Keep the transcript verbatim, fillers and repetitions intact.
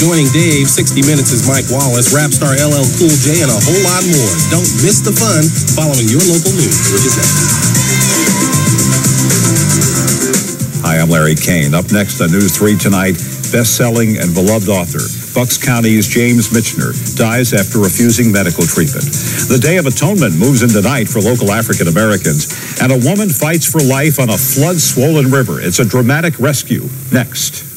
Joining Dave, sixty minutes is Mike Wallace, rap star L L Cool J, and a whole lot more. Don't miss the fun following your local news, which is next. Hi, I'm Larry Kane. Up next on News three tonight, best-selling and beloved author Bucks County's James Michener dies after refusing medical treatment. The Day of Atonement moves in tonight for local African Americans, and a woman fights for life on a flood-swollen river. It's a dramatic rescue. Next.